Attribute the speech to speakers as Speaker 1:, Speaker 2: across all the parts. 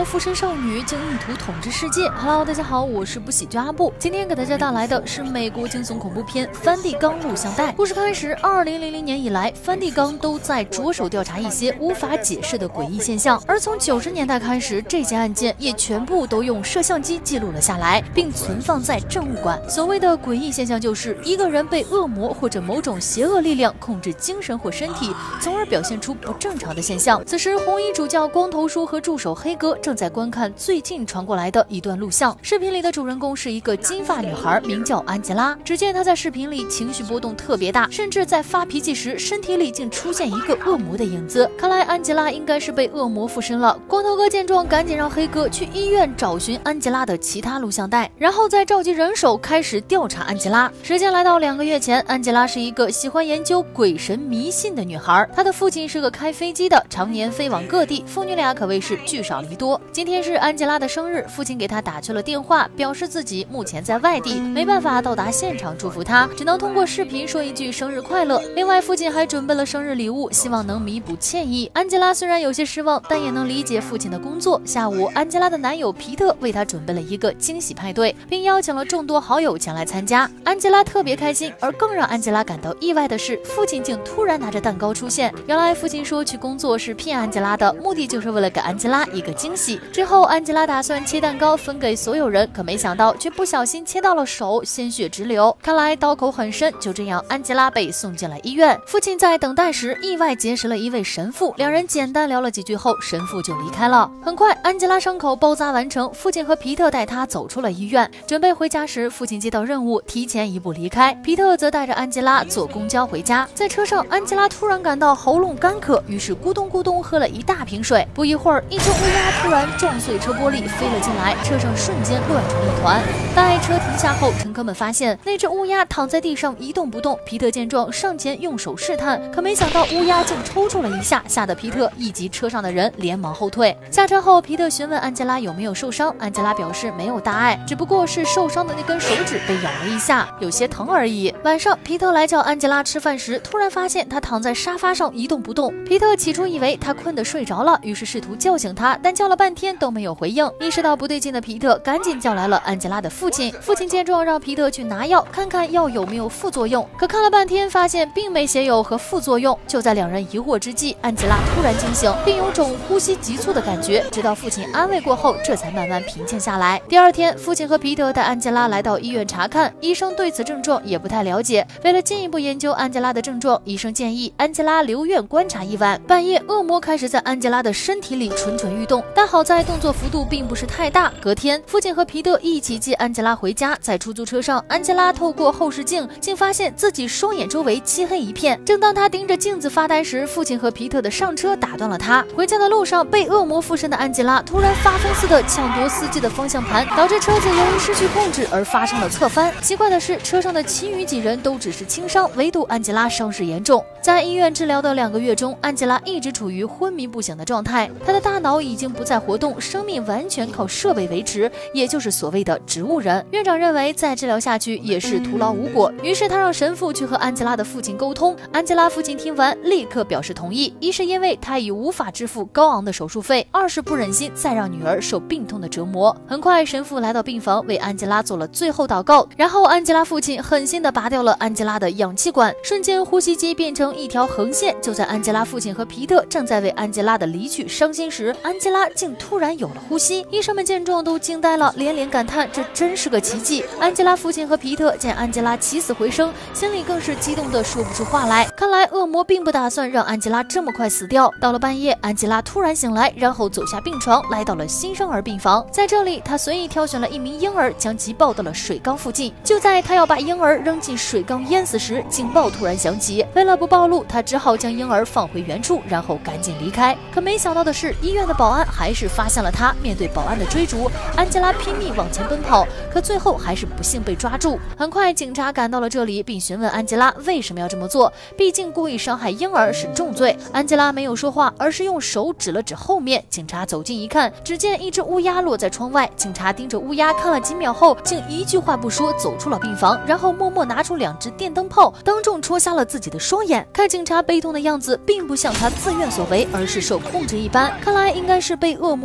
Speaker 1: 附身少女竟意图统治世界。Hello， 大家好，我是不喜剧阿布，今天给大家带来的是美国惊悚恐怖片《梵蒂冈录像带》。故事开始，2000年以来，梵蒂冈都在着手调查一些无法解释的诡异现象，而从90年代开始，这些案件也全部都用摄像机记录了下来，并存放在证物馆。所谓的诡异现象，就是一个人被恶魔或者某种邪恶力量控制精神或身体，从而表现出不正常的现象。此时，红衣主教光头叔和助手黑哥正在观看最近传过来的一段录像。视频里的主人公是一个金发女孩，名叫安吉拉。只见她在视频里情绪波动特别大，甚至在发脾气时，身体里竟出现一个恶魔的影子。看来安吉拉应该是被恶魔附身了。光头哥见状，赶紧让黑哥去医院找寻安吉拉的其他录像带，然后再召集人手开始调查安吉拉。时间来到2个月前，安吉拉是一个喜欢研究鬼神迷信的女孩，她的父亲是个开飞机的，常年飞往各地，父女俩可谓是聚少离多。今天是安吉拉的生日，父亲给她打去了电话，表示自己目前在外地，没办法到达现场祝福她，只能通过视频说一句生日快乐。另外，父亲还准备了生日礼物，希望能弥补歉意。安吉拉虽然有些失望，但也能理解父亲的工作。下午，安吉拉的男友皮特为她准备了一个惊喜派对，并邀请了众多好友前来参加。安吉拉特别开心，而更让安吉拉感到意外的是，父亲竟突然拿着蛋糕出现。原来父亲说去工作是骗安吉拉的，目的就是为了给安吉拉一个惊喜。之后安吉拉打算切蛋糕分给所有人，可没想到却不小心切到了手，鲜血直流，看来刀口很深。就这样，安吉拉被送进了医院。父亲在等待时意外结识了一位神父，两人简单聊了几句后，神父就离开了。很快，安吉拉伤口包扎完成，父亲和皮特带她走出了医院。准备回家时，父亲接到任务，提前一步离开，皮特则带着安吉拉坐公交回家。在车上，安吉拉突然感到喉咙干渴，于是咕咚咕咚喝了一大瓶水。不一会儿，一只乌鸦突然撞碎车玻璃飞了进来，车上瞬间乱成一团。待车停下后，乘客们发现那只乌鸦躺在地上一动不动。皮特见状上前用手试探，可没想到乌鸦竟抽搐了一下，吓得皮特以及车上的人连忙后退。下车后，皮特询问安吉拉有没有受伤，安吉拉表示没有大碍，只不过是受伤的那根手指被咬了一下，有些疼而已。晚上，皮特来叫安吉拉吃饭时，突然发现她躺在沙发上一动不动。皮特起初以为她困得睡着了，于是试图叫醒她，但叫了半天都没有回应。意识到不对劲的皮特赶紧叫来了安吉拉的父亲。父亲见状让皮特去拿药，看看药有没有副作用，可看了半天发现并没写有和副作用。就在两人疑惑之际，安吉拉突然惊醒，并有种呼吸急促的感觉，直到父亲安慰过后，这才慢慢平静下来。第二天，父亲和皮特带安吉拉来到医院查看，医生对此症状也不太了解。为了进一步研究安吉拉的症状，医生建议安吉拉留院观察一晚。半夜，恶魔开始在安吉拉的身体里蠢蠢欲动，但好在动作幅度并不是太大。隔天，父亲和皮特一起接安吉拉回家，在出租车上，安吉拉透过后视镜，竟发现自己双眼周围漆黑一片。正当他盯着镜子发呆时，父亲和皮特的上车打断了他。回家的路上，被恶魔附身的安吉拉突然发疯似的抢夺司机的方向盘，导致车子由于失去控制而发生了侧翻。奇怪的是，车上的其余几人都只是轻伤，唯独安吉拉伤势严重。在医院治疗的2个月中，安吉拉一直处于昏迷不醒的状态，她的大脑已经不再活动，生命完全靠设备维持，也就是所谓的植物人。院长认为再治疗下去也是徒劳无果，于是他让神父去和安吉拉的父亲沟通。安吉拉父亲听完立刻表示同意，一是因为他已无法支付高昂的手术费，二是不忍心再让女儿受病痛的折磨。很快，神父来到病房为安吉拉做了最后祷告，然后安吉拉父亲狠心地拔掉了安吉拉的氧气管，瞬间呼吸机变成一条横线。就在安吉拉父亲和皮特正在为安吉拉的离去伤心时，安吉拉竟突然有了呼吸。医生们见状都惊呆了，连连感叹这真是个奇迹。安吉拉父亲和皮特见安吉拉起死回生，心里更是激动得说不出话来。看来恶魔并不打算让安吉拉这么快死掉。到了半夜，安吉拉突然醒来，然后走下病床，来到了新生儿病房。在这里，他随意挑选了一名婴儿，将其抱到了水缸附近。就在他要把婴儿扔进水缸淹死时，警报突然响起。为了不暴露，他只好将婴儿放回原处，然后赶紧离开。可没想到的是，医院的保安还是发现了他。面对保安的追逐，安吉拉拼命往前奔跑，可最后还是不幸被抓住。很快，警察赶到了这里，并询问安吉拉为什么要这么做，毕竟故意伤害婴儿是重罪。安吉拉没有说话，而是用手指了指后面。警察走近一看，只见一只乌鸦落在窗外。警察盯着乌鸦看了几秒后，竟一句话不说走出了病房，然后默默拿出2支电灯泡，当众戳瞎了自己的双眼。看警察悲痛的样子，并不像他自愿所为，而是受控制一般。看来应该是被恶魔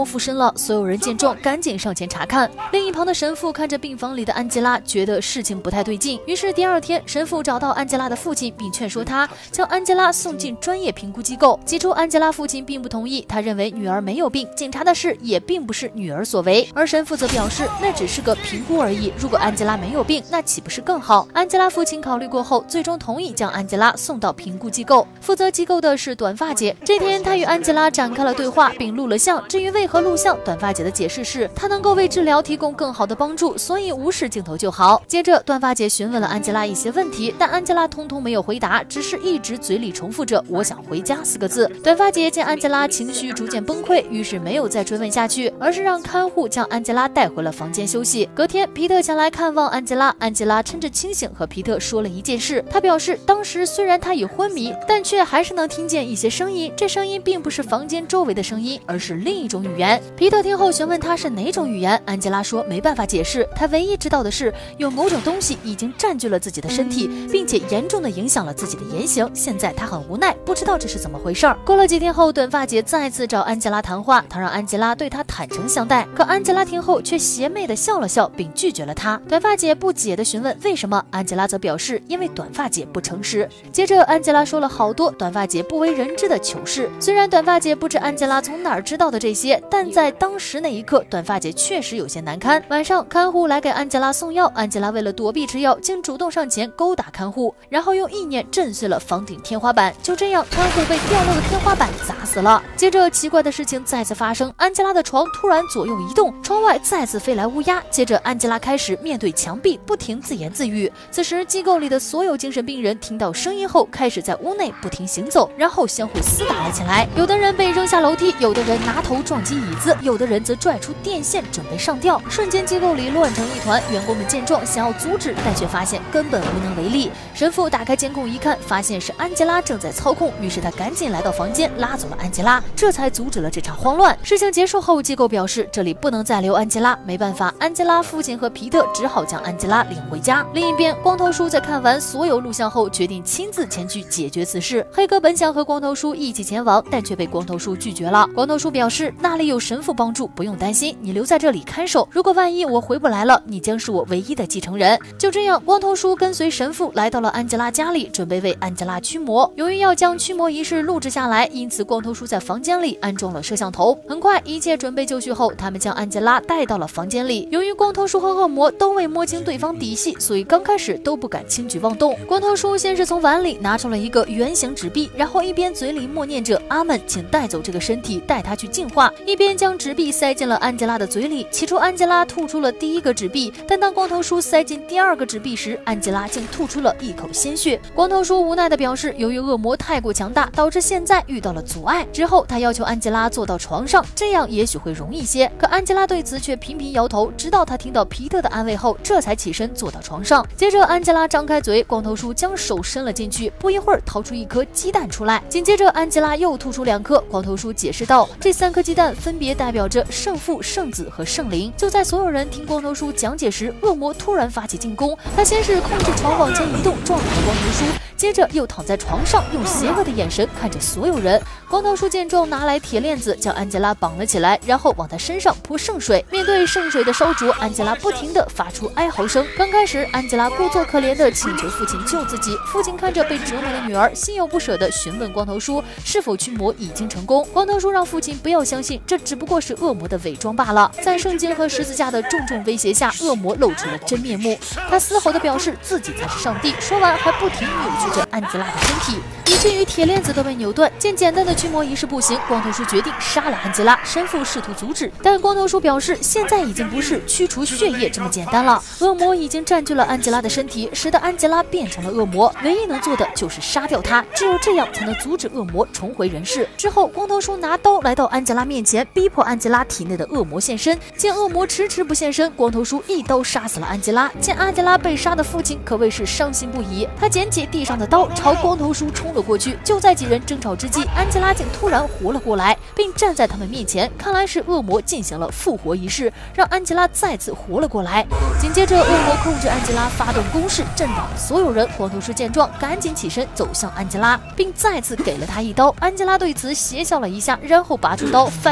Speaker 1: 魔附身了。所有人见状赶紧上前查看。另一旁的神父看着病房里的安吉拉，觉得事情不太对劲，于是第二天神父找到安吉拉的父亲，并劝说他将安吉拉送进专业评估机构。起初安吉拉父亲并不同意，他认为女儿没有病，检查的事也并不是女儿所为，而神父则表示那只是个评估而已，如果安吉拉没有病，那岂不是更好？安吉拉父亲考虑过后，最终同意将安吉拉送到评估机构。负责机构的是短发姐，这天他与安吉拉展开了对话，并录了像。至于为何录像，短发姐的解释是她能够为治疗提供更好的帮助，所以无视镜头就好。接着短发姐询问了安吉拉一些问题，但安吉拉通通没有回答，只是一直嘴里重复着我想回家4个字。短发姐见安吉拉情绪逐渐崩溃，于是没有再追问下去，而是让看护将安吉拉带回了房间休息。隔天皮特前来看望安吉拉，安吉拉趁着清醒和皮特说了一件事。他表示当时虽然他已昏迷，但却还是能听见一些声音，这声音并不是房间周围的声音，而是另一种语言。皮特听后询问他是哪种语言，安吉拉说没办法解释，他唯一知道的是有某种东西已经占据了自己的身体，并且严重的影响了自己的言行，现在他很无奈，不知道这是怎么回事。过了几天后，短发姐再次找安吉拉谈话，她让安吉拉对她坦诚相待，可安吉拉听后却邪魅的笑了笑，并拒绝了她。短发姐不解的询问为什么，安吉拉则表示因为短发姐不诚实。接着安吉拉说了好多短发姐不为人知的糗事，虽然短发姐不知安吉拉从哪儿知道的这些，但在当时那一刻，短发姐确实有些难堪。晚上看护来给安吉拉送药，安吉拉为了躲避吃药，竟主动上前勾打看护，然后用意念震碎了房顶天花板，就这样看护被掉落的天花板砸死了。接着奇怪的事情再次发生，安吉拉的床突然左右移动，窗外再次飞来乌鸦，接着安吉拉开始面对墙壁不停自言自语。此时机构里的所有精神病人听到声音后，开始在屋内不停行走，然后相互厮打了起来。有的人被扔下楼梯，有的人拿头撞击椅子，有的人则拽出电线准备上吊。瞬间机构里乱成一团，员工们见状想要阻止，但却发现根本无能为力。神父打开监控一看，发现是安吉拉正在操控，于是他赶紧来到房间拉走了安吉拉，这才阻止了这场慌乱。事情结束后，机构表示这里不能再留安吉拉，没办法，安吉拉父亲和皮特只好将安吉拉领回家。另一边，光头叔在看完所有录像后，决定亲自前去解决此事。黑哥本想和光头叔一起前往，但却被光头叔拒绝了。光头叔表示那里有神父帮助，不用担心，你留在这里看守，如果万一我回不来了，你将是我唯一的继承人。就这样，光头叔跟随神父来到了安吉拉家里，准备为安吉拉驱魔。由于要将驱魔仪式录制下来，因此光头叔在房间里安装了摄像头。很快一切准备就绪后，他们将安吉拉带到了房间里。由于光头叔和恶魔都未摸清对方底细，所以刚开始都不敢轻举妄动。光头叔先是从碗里拿出了一个圆形纸币，然后一边嘴里默念着阿门，请带走这个身体，带他去净化，一边将纸币塞进了安吉拉的嘴里。起初安吉拉吐出了第一个纸币，但当光头叔塞进第二个纸币时，安吉拉竟吐出了一口鲜血。光头叔无奈地表示，由于恶魔太过强大，导致现在遇到了阻碍。之后他要求安吉拉坐到床上，这样也许会容易些。可安吉拉对此却频频摇头，直到他听到皮特的安慰后，这才起身坐到床上。接着安吉拉张开嘴，光头叔将手伸了进去，不一会儿掏出一颗鸡蛋出来。紧接着安吉拉又吐出2颗，光头叔解释道，这3颗鸡蛋分别代表着圣父、圣子和圣灵。就在所有人听光头叔讲解时，恶魔突然发起进攻，他先是控制床往前移动，撞倒了光头叔，接着又躺在床上，用邪恶的眼神看着所有人。光头叔见状，拿来铁链子将安吉拉绑了起来，然后往他身上泼圣水。面对圣水的烧灼，安吉拉不停地发出哀嚎声。刚开始，安吉拉故作可怜地请求父亲救自己。父亲看着被折磨的女儿，心有不舍地询问光头叔是否驱魔已经成功。光头叔让父亲不要相信，这只不过是恶魔的伪装罢了。在圣经和十字架的重重威胁下，恶魔露出了真面目。他嘶吼地表示自己才是上帝，说完还不停扭曲着安吉拉的身体，以至于铁链子都被扭断。见简单的驱魔仪式不行，光头叔决定杀了安吉拉。神父试图阻止，但光头叔表示现在已经不是驱除血液这么简单了，恶魔已经占据了安吉拉的身体，使得安吉拉变成了恶魔，唯一能做的就是杀掉他，只有这样才能阻止恶魔重回人世。之后光头叔拿刀来到安吉拉面前，逼迫安吉拉体内的恶魔现身。见恶魔迟迟不现身，光头叔一刀杀死了安吉拉。见安吉拉被杀的父亲可谓是伤心不已，他捡起地上的刀朝光头叔冲了过去。就在几人争吵之际，安吉拉竟突然活了过来，并站在他们面前，看来是恶魔进行了复活仪式，让安吉拉再次活了过来。紧接着恶魔控制安吉拉发动攻势，震倒了所有人。光头叔见状赶紧起身走向安吉拉，并再次给了他一刀。安吉拉对此邪笑了一下，然后拔出刀反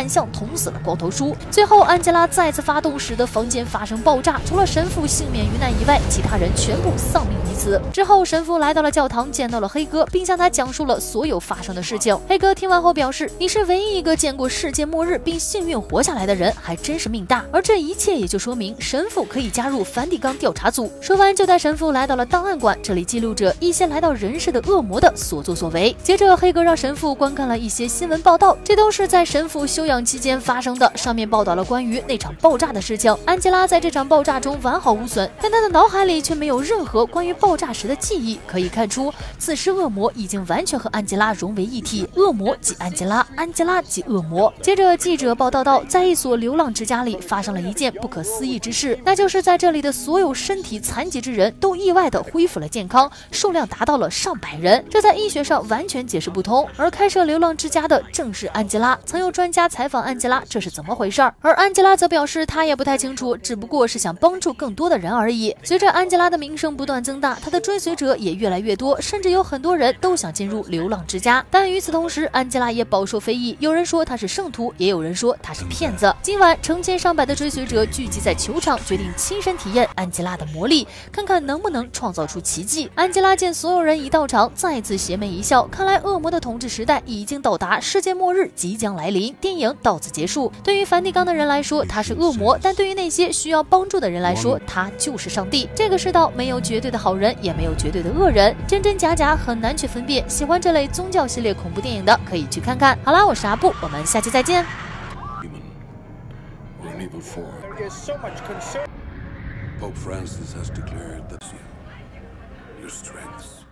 Speaker 1: 像捅死了光头叔。最后，安吉拉再次发动，使得房间发生爆炸，除了神父幸免于难以外，其他人全部丧命于此。之后，神父来到了教堂，见到了黑哥，并向他讲述了所有发生的事情。黑哥听完后表示：“你是唯一一个见过世界末日并幸运活下来的人，还真是命大。”而这一切也就说明神父可以加入梵蒂冈调查组。说完，就带神父来到了档案馆，这里记录着一些来到人世的恶魔的所作所为。接着，黑哥让神父观看了一些新闻报道，这都是在神父休养期间发生的。上面报道了关于那场爆炸的事情。安吉拉在这场爆炸中完好无损，但她的脑海里却没有任何关于爆炸时的记忆。可以看出，此时恶魔已经完全和安吉拉融为一体，恶魔即安吉拉，安吉拉即恶魔。接着，记者报道到，在一所流浪之家里发生了一件不可思议之事，那就是在这里的所有身体残疾之人都意外地恢复了健康，数量达到了上百人，这在医学上完全解释不通。而开设流浪之家的正是安吉拉。曾有专家采访安吉拉这是怎么回事，而安吉拉则表示她也不太清楚，只不过是想帮助更多的人而已。随着安吉拉的名声不断增大，她的追随者也越来越多，甚至有很多人都想进入流浪之家。但与此同时，安吉拉也饱受非议，有人说她是圣徒，也有人说她是骗子。今晚成千上百的追随者聚集在球场，决定亲身体验安吉拉的魔力，看看能不能创造出奇迹。安吉拉见所有人已到场，再次邪魅一笑，看来恶魔的统治时代已经到达，世界末日即将来临。电影到此结束。对于梵蒂冈的人来说，他是恶魔，但对于那些需要帮助的人来说，他就是上帝。这个世道没有绝对的好人，也没有绝对的恶人，真真假假很难去分辨。喜欢这类宗教系列恐怖电影的可以去看看。好啦，我是阿布，我们下期再见。
Speaker 2: Pope Francis has declared that your strengths